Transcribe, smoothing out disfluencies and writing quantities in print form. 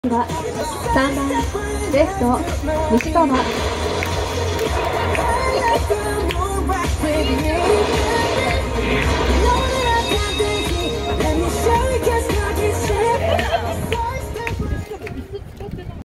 は3番レフト西川